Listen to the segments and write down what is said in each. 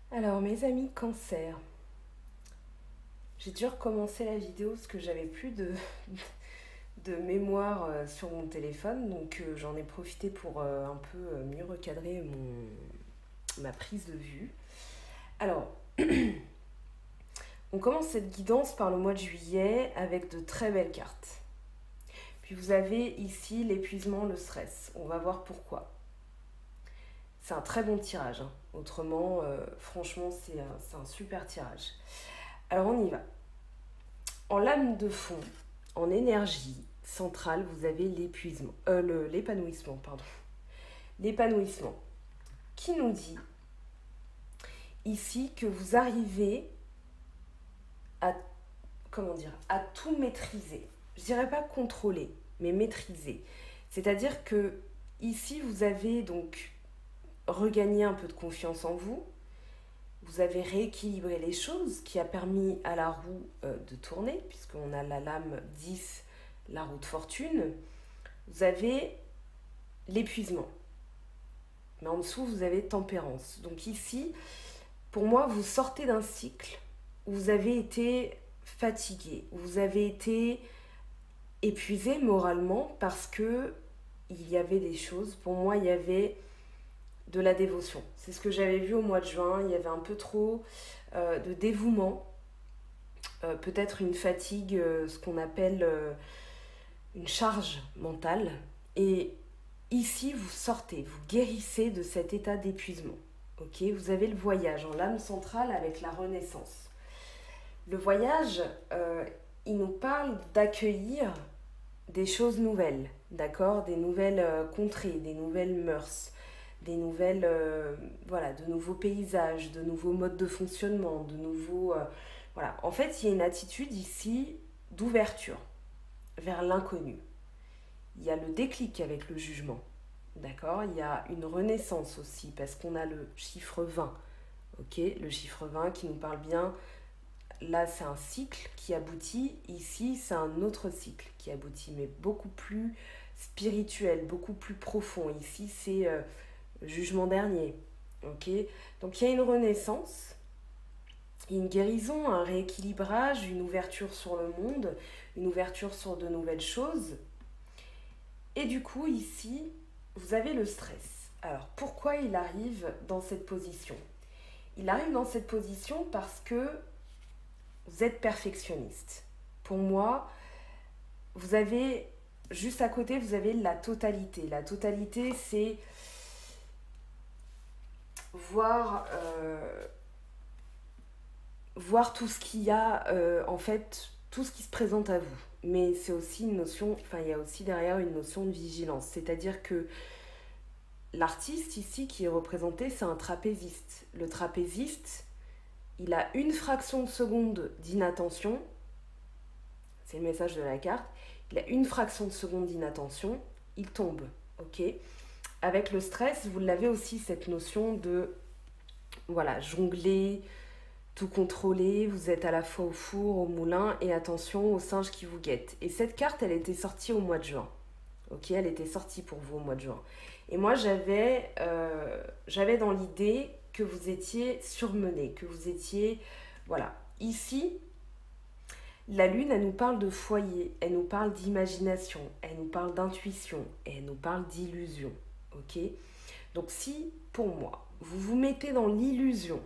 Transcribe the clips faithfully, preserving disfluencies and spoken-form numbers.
Alors, mes amis cancer, j'ai dû recommencer la vidéo parce que j'avais plus de, de mémoire euh, sur mon téléphone, donc euh, j'en ai profité pour euh, un peu euh, mieux recadrer mon, ma prise de vue. Alors, on commence cette guidance par le mois de juillet avec de très belles cartes. Puis vous avez ici l'épuisement, le stress. On va voir pourquoi. C'est un très bon tirage, hein. Autrement, euh, franchement, c'est un, c'est un super tirage. Alors, on y va. En lame de fond, en énergie centrale, vous avez l'épuisement, euh, le- l'épanouissement, pardon. L'épanouissement, qui nous dit ici que vous arrivez à, comment dire, à tout maîtriser. Je dirais pas contrôler, mais maîtriser. C'est-à-dire que ici, vous avez donc regagné un peu de confiance en vous. Vous avez rééquilibré les choses, qui a permis à la roue euh, de tourner, puisqu'on a la lame dix, la roue de fortune. Vous avez l'épuisement. Mais en dessous, vous avez tempérance. Donc ici, pour moi, vous sortez d'un cycle où vous avez été fatigué, où vous avez été épuisé moralement parce que il y avait des choses. Pour moi, il y avait de la dévotion. C'est ce que j'avais vu au mois de juin. Il y avait un peu trop euh, de dévouement, euh, peut-être une fatigue, euh, ce qu'on appelle euh, une charge mentale. Et ici, vous sortez, vous guérissez de cet état d'épuisement. Ok, vous avez le voyage en lame centrale avec la renaissance. Le voyage, euh, il nous parle d'accueillir des choses nouvelles, d'accord, des nouvelles euh, contrées, des nouvelles mœurs, des nouvelles, euh, voilà, de nouveaux paysages, de nouveaux modes de fonctionnement, de nouveaux, euh, voilà. En fait, il y a une attitude ici d'ouverture vers l'inconnu. Il y a le déclic avec le jugement. D'accord. Il y a une renaissance aussi, parce qu'on a le chiffre vingt. Ok. Le chiffre vingt qui nous parle bien. Là, c'est un cycle qui aboutit. Ici, c'est un autre cycle qui aboutit, mais beaucoup plus spirituel, beaucoup plus profond. Ici, c'est euh, jugement dernier. Ok. Donc, il y a une renaissance, une guérison, un rééquilibrage, une ouverture sur le monde, une ouverture sur de nouvelles choses. Et du coup, ici, vous avez le stress. Alors, pourquoi il arrive dans cette position? Il arrive dans cette position parce que vous êtes perfectionniste. Pour moi, vous avez, juste à côté, vous avez la totalité. La totalité, c'est voir, euh, voir tout ce qu'il y a, euh, en fait, tout ce qui se présente à vous. Mais c'est aussi une notion, enfin, il y a aussi derrière une notion de vigilance. C'est-à-dire que l'artiste ici qui est représenté, c'est un trapéziste. Le trapéziste, il a une fraction de seconde d'inattention, c'est le message de la carte, il a une fraction de seconde d'inattention, il tombe, ok. Avec le stress, vous l'avez aussi cette notion de, voilà, jongler, tout contrôler, vous êtes à la fois au four, au moulin, et attention aux singes qui vous guettent. Et cette carte, elle était sortie au mois de juin, ok, elle était sortie pour vous au mois de juin. Et moi, j'avais, euh, j'avais dans l'idée que vous étiez surmené, que vous étiez, voilà. Ici, la lune, elle nous parle de foyer, elle nous parle d'imagination, elle nous parle d'intuition, et elle nous parle d'illusion, ok. Donc si, pour moi, vous vous mettez dans l'illusion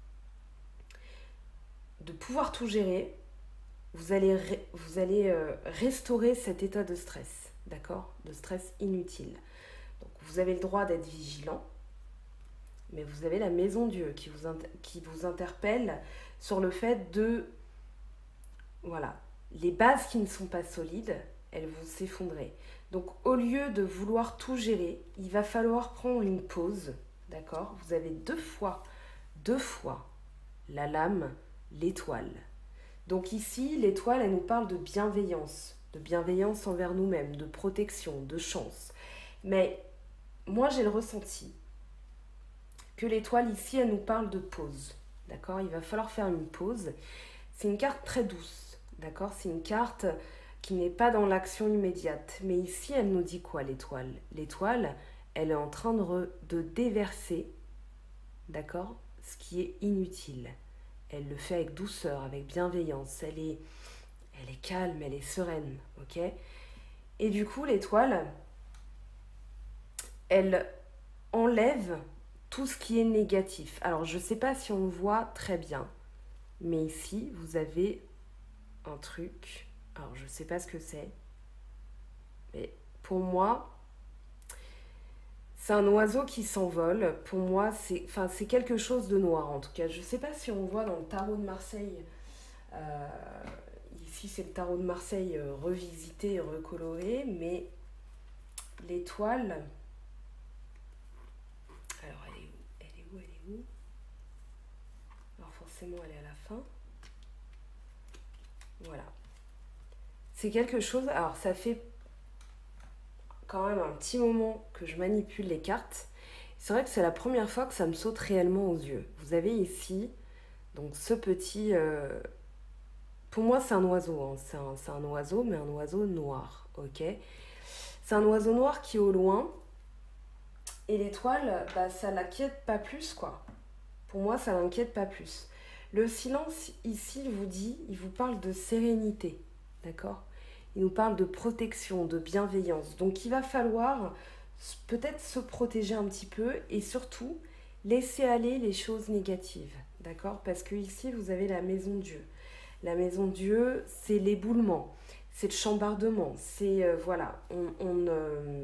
de pouvoir tout gérer, vous allez, vous allez euh, restaurer cet état de stress, d'accord, de stress inutile. Donc vous avez le droit d'être vigilant, mais vous avez la maison Dieu qui vous, inter- qui vous interpelle sur le fait de, voilà, les bases qui ne sont pas solides, elles vont s'effondrer. Donc au lieu de vouloir tout gérer, il va falloir prendre une pause, d'accord. Vous avez deux fois, deux fois la lame, l'étoile. Donc ici, l'étoile, elle nous parle de bienveillance, de bienveillance envers nous-mêmes, de protection, de chance. Mais moi, j'ai le ressenti que l'étoile ici, elle nous parle de pause. D'accord. Il va falloir faire une pause. C'est une carte très douce. D'accord. C'est une carte qui n'est pas dans l'action immédiate. Mais ici, elle nous dit quoi, l'étoile? L'étoile, elle est en train de, re, de déverser, d'accord, ce qui est inutile. Elle le fait avec douceur, avec bienveillance. Elle est, elle est calme, elle est sereine, ok? Et du coup, l'étoile, elle enlève tout ce qui est négatif. Alors, je ne sais pas si on le voit très bien, mais ici, vous avez un truc. Alors, je ne sais pas ce que c'est, mais pour moi, c'est un oiseau qui s'envole. Pour moi, c'est enfin, c'est quelque chose de noir, en tout cas. Je ne sais pas si on voit dans le tarot de Marseille. Euh, ici, c'est le tarot de Marseille euh, revisité et recoloré, mais l'étoile... Alors, elle est où? Elle est où? Elle est où? Alors, forcément, elle est à la fin. Voilà. C'est quelque chose... Alors, ça fait quand même un petit moment que je manipule les cartes. C'est vrai que c'est la première fois que ça me saute réellement aux yeux. Vous avez ici, donc ce petit... Euh, pour moi, c'est un oiseau. Hein. C'est un, c'est un oiseau, mais un oiseau noir. Ok. C'est un oiseau noir qui est au loin. Et l'étoile, bah, ça l'inquiète pas plus, quoi. Pour moi, ça l'inquiète pas plus. Le silence, ici, il vous dit, il vous parle de sérénité. D'accord ? Il nous parle de protection, de bienveillance. Donc, il va falloir peut-être se protéger un petit peu et surtout laisser aller les choses négatives. D'accord ? Parce que ici, vous avez la maison Dieu. La maison Dieu, c'est l'éboulement, c'est le chambardement. C'est, euh, voilà, on, on, euh,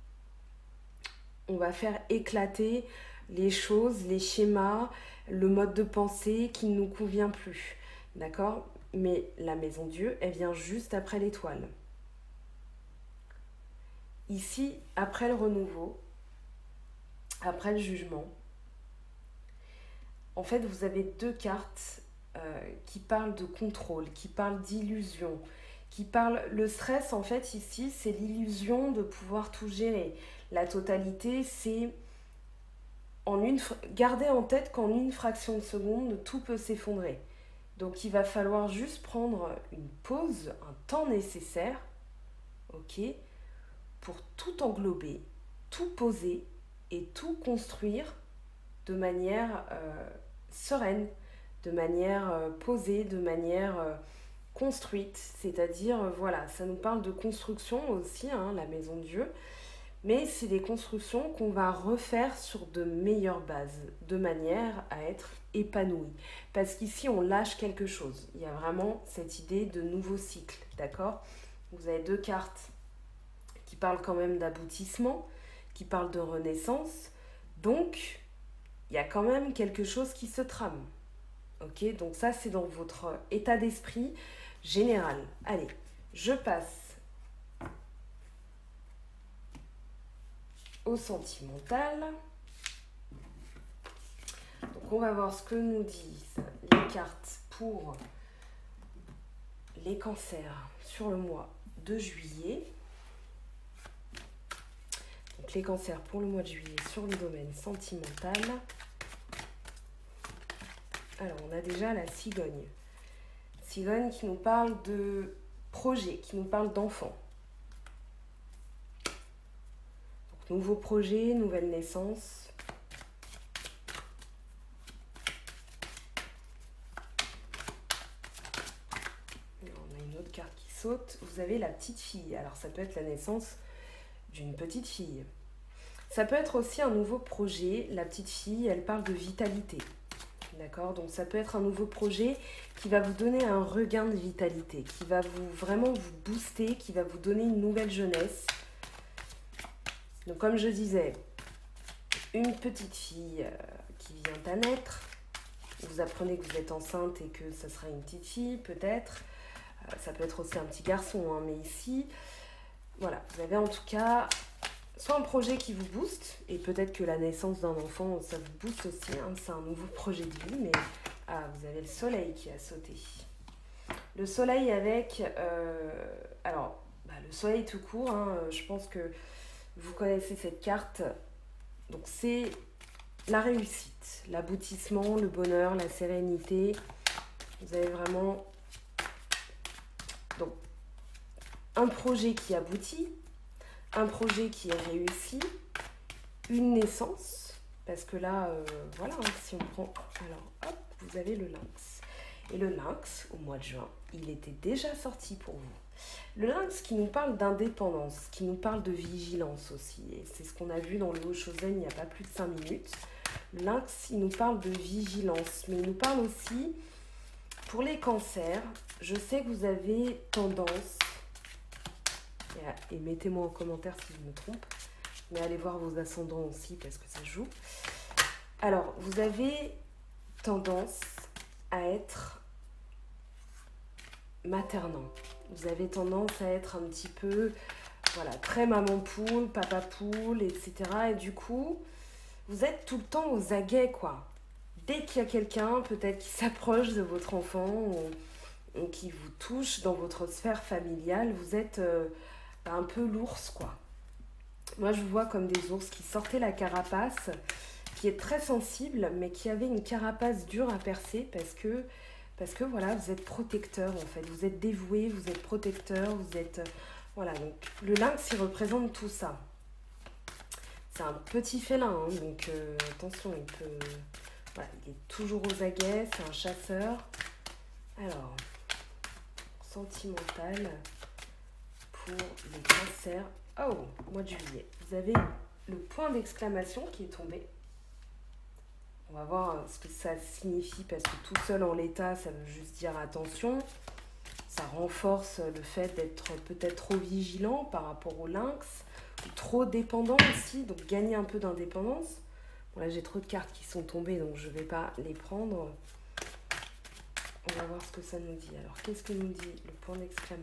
on va faire éclater les choses, les schémas, le mode de pensée qui ne nous convient plus. D'accord ? Mais la maison Dieu, elle vient juste après l'étoile. Ici, après le renouveau, après le jugement, en fait, vous avez deux cartes euh, qui parlent de contrôle, qui parlent d'illusion, qui parlent... Le stress, en fait, ici, c'est l'illusion de pouvoir tout gérer. La totalité, c'est... En une... Gardez en tête qu'en une fraction de seconde, tout peut s'effondrer. Donc, il va falloir juste prendre une pause, un temps nécessaire, ok, pour tout englober, tout poser et tout construire de manière euh, sereine, de manière euh, posée, de manière euh, construite. C'est-à-dire, euh, voilà, ça nous parle de construction aussi, hein, la maison Dieu, mais c'est des constructions qu'on va refaire sur de meilleures bases, de manière à être épanoui. Parce qu'ici, on lâche quelque chose. Il y a vraiment cette idée de nouveau cycle, d'accord ? Vous avez deux cartes qui parlent quand même d'aboutissement, qui parlent de renaissance. Donc, il y a quand même quelque chose qui se trame. Ok ? Donc ça, c'est dans votre état d'esprit général. Allez, je passe au sentimental. Donc on va voir ce que nous disent les cartes pour les cancers sur le mois de juillet. Donc les cancers pour le mois de juillet sur le domaine sentimental. Alors on a déjà la cigogne. Cigogne qui nous parle de projet, qui nous parle d'enfants. Nouveau projet, nouvelle naissance. Et on a une autre carte qui saute. Vous avez la petite fille. Alors ça peut être la naissance d'une petite fille. Ça peut être aussi un nouveau projet. La petite fille, elle parle de vitalité. D'accord ? Donc ça peut être un nouveau projet qui va vous donner un regain de vitalité, qui va vous vraiment vous booster, qui va vous donner une nouvelle jeunesse. Donc comme je disais, une petite fille euh, qui vient à naître, vous apprenez que vous êtes enceinte et que ça sera une petite fille peut-être, euh, ça peut être aussi un petit garçon, hein, mais ici, voilà, vous avez en tout cas soit un projet qui vous booste, et peut-être que la naissance d'un enfant, ça vous booste aussi, hein, c'est un nouveau projet de vie, mais ah, vous avez le soleil qui a sauté. Le soleil avec, euh, alors, bah, le soleil tout court, hein, je pense que vous connaissez cette carte, donc c'est la réussite, l'aboutissement, le bonheur, la sérénité. Vous avez vraiment donc un projet qui aboutit, un projet qui est réussi, une naissance Parce que là, euh, voilà, hein, si on prend... Alors, hop, vous avez le lynx. Et le lynx, au mois de juin, il était déjà sorti pour vous. Le lynx qui nous parle d'indépendance, qui nous parle de vigilance aussi. Et c'est ce qu'on a vu dans le Oshozen il n'y a pas plus de cinq minutes. Le lynx, il nous parle de vigilance, mais il nous parle aussi, pour les cancers, je sais que vous avez tendance, et, et mettez-moi en commentaire si je me trompe, mais allez voir vos ascendants aussi parce que ça joue. Alors, vous avez tendance à être maternant. Vous avez tendance à être un petit peu, voilà, très maman poule, papa poule, et cetera. Et du coup, vous êtes tout le temps aux aguets, quoi. Dès qu'il y a quelqu'un, peut-être qui s'approche de votre enfant ou, ou qui vous touche dans votre sphère familiale, vous êtes euh, un peu l'ours, quoi. Moi, je vous vois comme des ours qui sortaient la carapace, qui est très sensible, mais qui avait une carapace dure à percer parce que, parce que voilà, vous êtes protecteur, en fait. Vous êtes dévoué, vous êtes protecteur, vous êtes... Voilà, donc le lynx, il représente tout ça. C'est un petit félin, hein, donc euh, attention, il peut... Voilà, il est toujours aux aguets, c'est un chasseur. Alors, sentimental pour les cancers. Oh, mois de juillet. Vous avez le point d'exclamation qui est tombé. On va voir ce que ça signifie parce que tout seul en l'état, ça veut juste dire attention. Ça renforce le fait d'être peut-être trop vigilant par rapport au lynx. Ou trop dépendant aussi, donc gagner un peu d'indépendance. Bon, là, j'ai trop de cartes qui sont tombées, donc je ne vais pas les prendre. On va voir ce que ça nous dit. Alors, qu'est-ce que nous dit le point d'exclamation ?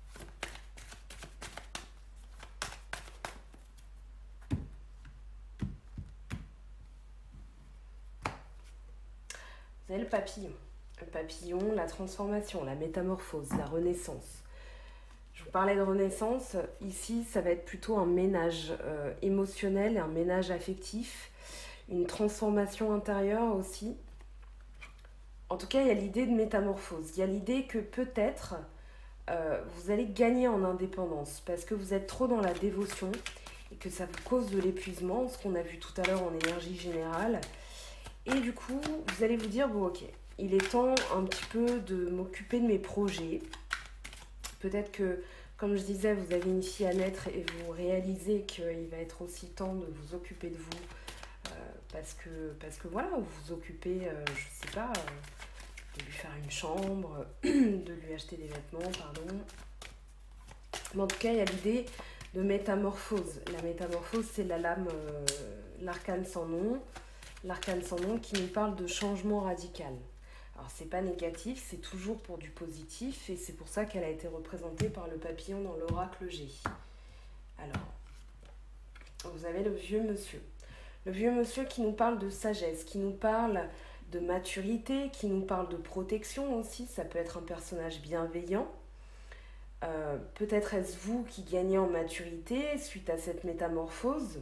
Vous avez le papillon. Le papillon, la transformation, la métamorphose, la renaissance. Je vous parlais de renaissance. Ici, ça va être plutôt un ménage euh, émotionnel et un ménage affectif. Une transformation intérieure aussi. En tout cas, il y a l'idée de métamorphose. Il y a l'idée que peut-être euh, vous allez gagner en indépendance parce que vous êtes trop dans la dévotion et que ça vous cause de l'épuisement, ce qu'on a vu tout à l'heure en énergie générale. Et du coup, vous allez vous dire, bon ok, il est temps un petit peu de m'occuper de mes projets. Peut-être que, comme je disais, vous avez une fille à naître et vous réalisez qu'il va être aussi temps de vous occuper de vous. Euh, parce, que, parce que voilà, vous vous occupez, euh, je sais pas, euh, de lui faire une chambre, de lui acheter des vêtements, pardon. Mais en tout cas, il y a l'idée de métamorphose. La métamorphose, c'est la lame, euh, l'arcane sans nom. L'arcane sans nom qui nous parle de changement radical. Alors, c'est pas négatif, c'est toujours pour du positif et c'est pour ça qu'elle a été représentée par le papillon dans l'oracle G. Alors, vous avez le vieux monsieur. Le vieux monsieur qui nous parle de sagesse, qui nous parle de maturité, qui nous parle de protection aussi. Ça peut être un personnage bienveillant. Euh, peut-être est-ce vous qui gagnez en maturité suite à cette métamorphose.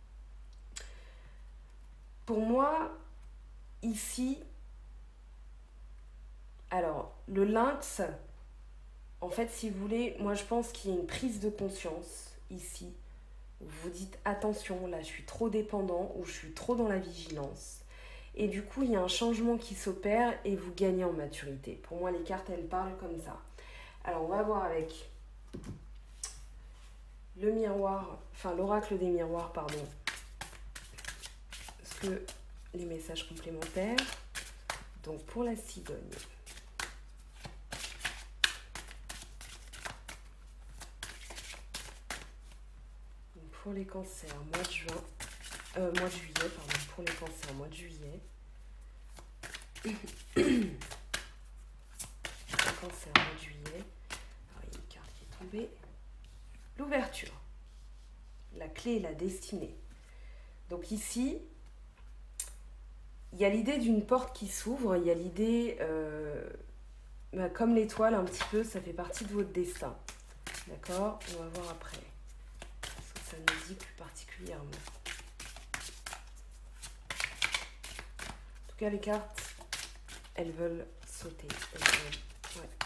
Pour moi, ici, alors, le lynx, en fait, si vous voulez, moi je pense qu'il y a une prise de conscience ici. Où vous dites, attention, là je suis trop dépendant ou je suis trop dans la vigilance. Et du coup, il y a un changement qui s'opère et vous gagnez en maturité. Pour moi, les cartes, elles parlent comme ça. Alors, on va voir avec le miroir, enfin l'oracle des miroirs, pardon. Parce que les messages complémentaires. Donc, pour la cigogne. Donc, pour les cancers, mois de juin, euh, mois de juillet, pardon, pour les cancers, mois de juillet. Le cancer, mois de juillet. Alors, il y a une carte qui est tombée. L'ouverture. La clé et la destinée. Donc ici, il y a l'idée d'une porte qui s'ouvre, il y a l'idée, euh, bah, comme l'étoile un petit peu, ça fait partie de votre destin. D'accord? On va voir après. Ce que ça nous dit plus particulièrement. En tout cas, les cartes, elles veulent sauter. Elles veulent... Ouais.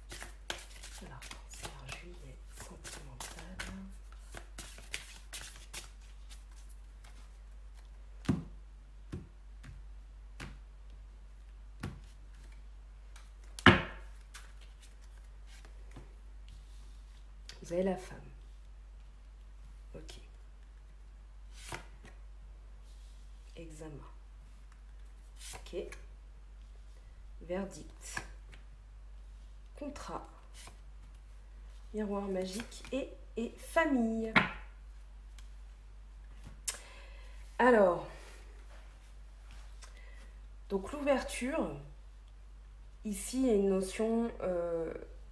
Alors, cancer, juillet, sentimental. Vous avez la femme. Ok. Examen. Ok. Verdict. Contrat. Miroir magique et, et famille. Alors, donc l'ouverture, ici il y a une notion euh,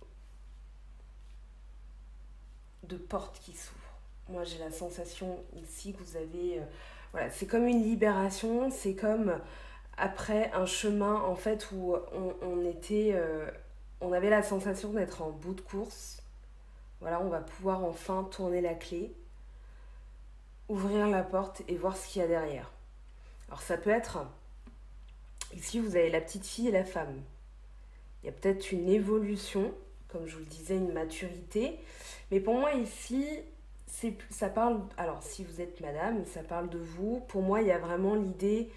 de porte qui s'ouvre. Moi j'ai la sensation ici que vous avez, euh, voilà, c'est comme une libération, c'est comme après un chemin en fait où on, on était, euh, on avait la sensation d'être en bout de course. Voilà, on va pouvoir enfin tourner la clé, ouvrir la porte et voir ce qu'il y a derrière. Alors ça peut être, ici vous avez la petite fille et la femme. Il y a peut-être une évolution, comme je vous le disais, une maturité. Mais pour moi ici, c'est, ça parle, alors si vous êtes madame, ça parle de vous. Pour moi, il y a vraiment l'idée,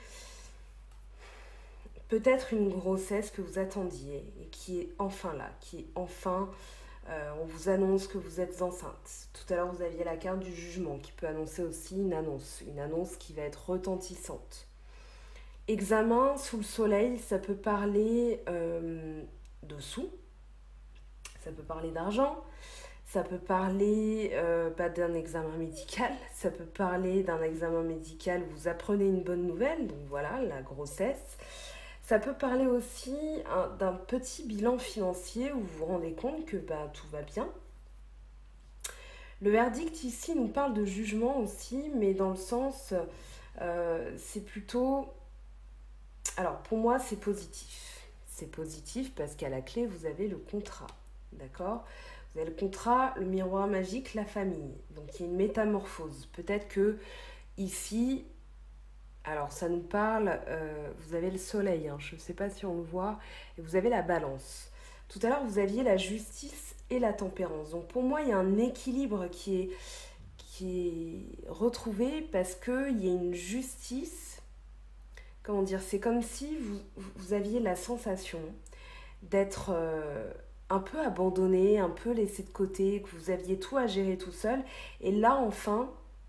peut-être une grossesse que vous attendiez et qui est enfin là, qui est enfin... Euh, on vous annonce que vous êtes enceinte. Tout à l'heure, vous aviez la carte du jugement qui peut annoncer aussi une annonce, une annonce qui va être retentissante. Examen sous le soleil, ça peut parler euh, de sous, ça peut parler d'argent, ça peut parler euh, pas d'un examen médical, ça peut parler d'un examen médical où vous apprenez une bonne nouvelle, donc voilà, la grossesse. Ça peut parler aussi hein, d'un petit bilan financier où vous vous rendez compte que bah, tout va bien. Le verdict ici nous parle de jugement aussi, mais dans le sens, euh, c'est plutôt... Alors pour moi c'est positif. C'est positif parce qu'à la clé vous avez le contrat, d'accord ? Vous avez le contrat, le miroir magique, la famille. Donc il y a une métamorphose. Peut-être que ici... Alors, ça nous parle, euh, vous avez le soleil, hein, je ne sais pas si on le voit, et vous avez la balance. Tout à l'heure, vous aviez la justice et la tempérance. Donc, pour moi, il y a un équilibre qui est, qui est retrouvé parce qu'il y a une justice, comment dire, c'est comme si vous, vous aviez la sensation d'être euh, un peu abandonné, un peu laissé de côté, que vous aviez tout à gérer tout seul. Et là, enfin...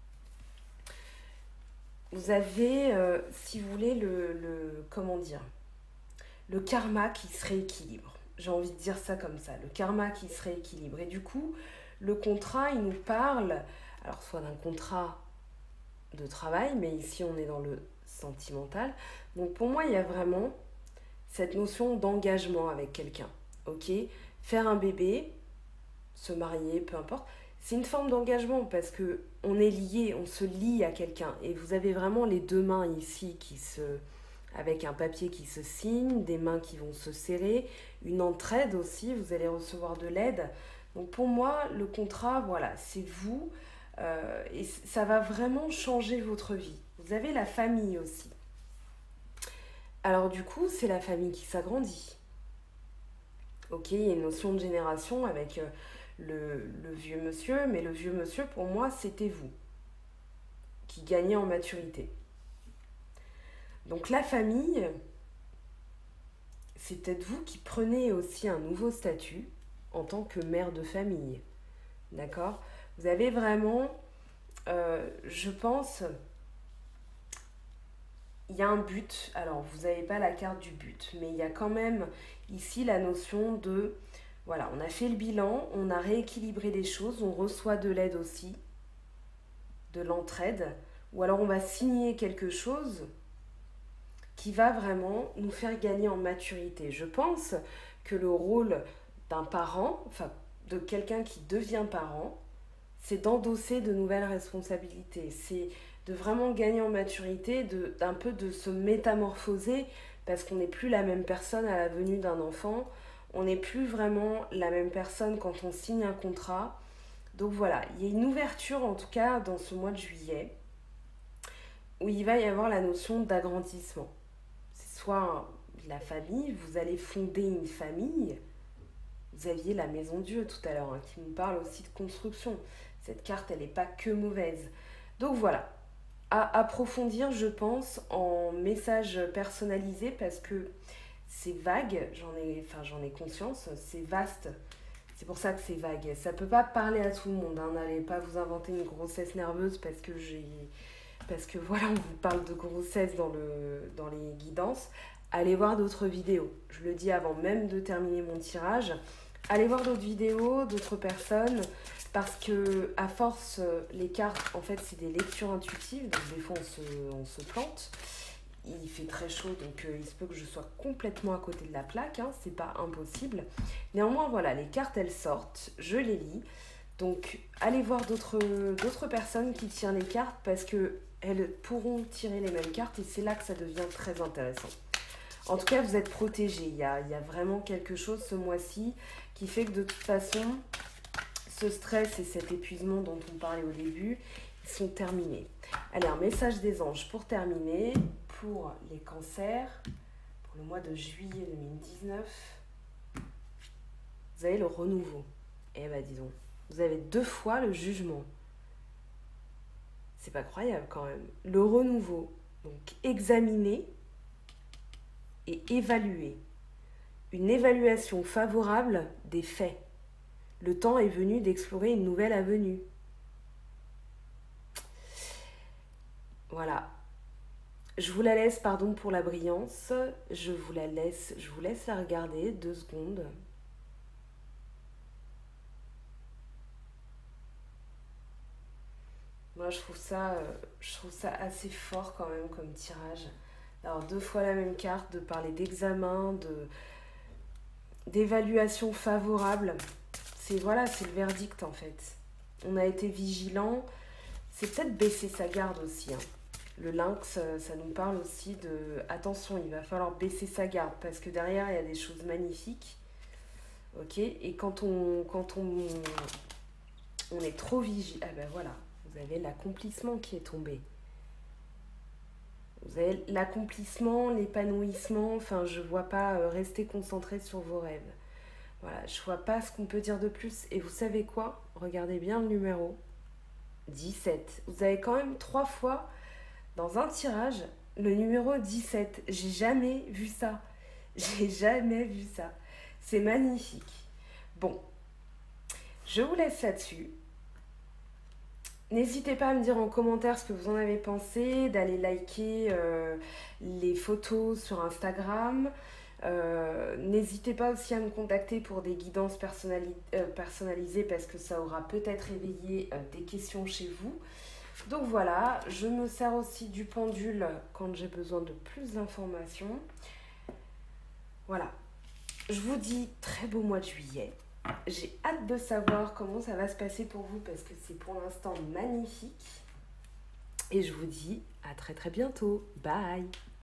Vous avez, euh, si vous voulez, le, le, comment dire, le karma qui se rééquilibre. J'ai envie de dire ça comme ça, le karma qui se rééquilibre. Et du coup, le contrat, il nous parle, alors soit d'un contrat de travail, mais ici on est dans le sentimental. Donc pour moi, il y a vraiment cette notion d'engagement avec quelqu'un. Ok, faire un bébé, se marier, peu importe. C'est une forme d'engagement parce que on est lié, on se lie à quelqu'un. Et vous avez vraiment les deux mains ici qui se, avec un papier qui se signe, des mains qui vont se serrer, une entraide aussi, vous allez recevoir de l'aide. Donc pour moi, le contrat, voilà, c'est vous. Euh, et ça va vraiment changer votre vie. Vous avez la famille aussi. Alors du coup, c'est la famille qui s'agrandit. Ok, il y a une notion de génération avec... Euh, Le, le vieux monsieur, mais le vieux monsieur, pour moi, c'était vous, qui gagnez en maturité. Donc la famille, c'est peut-être vous qui prenez aussi un nouveau statut en tant que mère de famille, d'accord ? Vous avez vraiment, euh, je pense, il y a un but, alors vous n'avez pas la carte du but, mais il y a quand même ici la notion de... Voilà, on a fait le bilan, on a rééquilibré les choses, on reçoit de l'aide aussi, de l'entraide, ou alors on va signer quelque chose qui va vraiment nous faire gagner en maturité. Je pense que le rôle d'un parent, enfin de quelqu'un qui devient parent, c'est d'endosser de nouvelles responsabilités, c'est de vraiment gagner en maturité, de, d'un peu de se métamorphoser, parce qu'on n'est plus la même personne à la venue d'un enfant. On n'est plus vraiment la même personne quand on signe un contrat. Donc voilà, il y a une ouverture en tout cas dans ce mois de juillet où il va y avoir la notion d'agrandissement. C'est soit la famille, vous allez fonder une famille. Vous aviez la maison Dieu tout à l'heure hein, qui nous parle aussi de construction. Cette carte, elle n'est pas que mauvaise. Donc voilà, à approfondir je pense en message personnalisé parce que c'est vague, j'en ai, enfin, j'en ai conscience, c'est vaste C'est pour ça que c'est vague. Ça peut pas parler à tout le monde. Hein. N'allez pas vous inventer une grossesse nerveuse parce que j'ai, parce que voilà, on vous parle de grossesse dans le, dans les guidances. Allez voir d'autres vidéos. Je le dis avant même de terminer mon tirage. Allez voir d'autres vidéos, d'autres personnes, parce que à force, les cartes, en fait, c'est des lectures intuitives. Donc des fois, on se, on se plante. Il fait très chaud, donc euh, il se peut que je sois complètement à côté de la plaque, hein, c'est pas impossible. Néanmoins, voilà, les cartes, elles sortent, je les lis. Donc, allez voir d'autres d'autres personnes qui tirent les cartes parce qu'elles pourront tirer les mêmes cartes et c'est là que ça devient très intéressant. En tout cas, vous êtes protégés. Il y a, il y a vraiment quelque chose ce mois-ci qui fait que de toute façon, ce stress et cet épuisement dont on parlait au début, ils sont terminés. Allez, un message des anges pour terminer. Pour les cancers, pour le mois de juillet deux mille dix-neuf, vous avez le renouveau. Eh ben dis donc, vous avez deux fois le jugement. C'est pas croyable quand même. Le renouveau, donc examiner et évaluer. Une évaluation favorable des faits. Le temps est venu d'explorer une nouvelle avenue. Voilà. Je vous la laisse, pardon pour la brillance, je vous la laisse, je vous laisse la regarder, deux secondes. Moi, je trouve ça, je trouve ça assez fort quand même comme tirage. Alors, deux fois la même carte, de parler d'examen, de, d'évaluation favorable. C'est, voilà, c'est le verdict en fait. On a été vigilant, c'est peut-être baisser sa garde aussi, hein. Le lynx, ça nous parle aussi de attention, il va falloir baisser sa garde parce que derrière, il y a des choses magnifiques. Ok, et quand on, quand on, on est trop vigilant, ah ben voilà, vous avez l'accomplissement qui est tombé. Vous avez l'accomplissement, l'épanouissement, enfin, je vois pas euh, rester concentré sur vos rêves. Voilà, je vois pas ce qu'on peut dire de plus. Et vous savez quoi? Regardez bien le numéro dix-sept. Vous avez quand même trois fois dans un tirage le numéro dix-sept. J'ai jamais vu ça. J'ai jamais vu ça. C'est magnifique. Bon, je vous laisse là-dessus. N'hésitez pas à me dire en commentaire ce que vous en avez pensé, d'aller liker euh, les photos sur Instagram. Euh, n'hésitez pas aussi à me contacter pour des guidances personnali- euh, personnalisées parce que ça aura peut-être éveillé euh, des questions chez vous. Donc voilà, je me sers aussi du pendule quand j'ai besoin de plus d'informations. Voilà, je vous dis très beau mois de juillet. J'ai hâte de savoir comment ça va se passer pour vous parce que c'est pour l'instant magnifique. Et je vous dis à très très bientôt. Bye!